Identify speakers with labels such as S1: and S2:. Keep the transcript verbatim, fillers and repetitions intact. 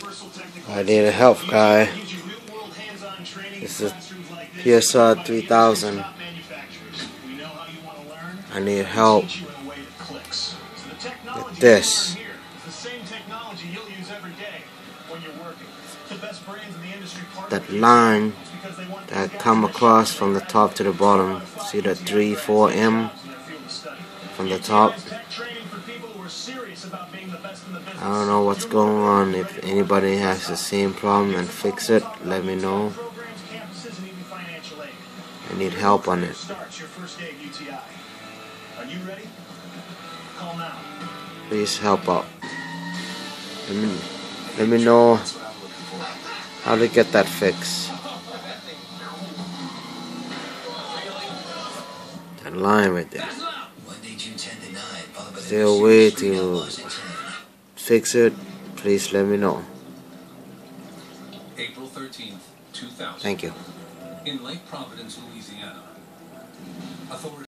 S1: I need help, guy. This is P S R three thousand. I need help with this. That line that come across from the top to the bottom. See the three, four M from the top? I don't know what's going on. If anybody has the same problem and fix it, let me know. I need help on it. Please help out. Let me, let me know how to get that fixed. That line right there. Is there a way to fix it? Please let me know.
S2: April thirteenth, two thousand.
S1: Thank you.
S2: In Lake Providence, Louisiana, authorities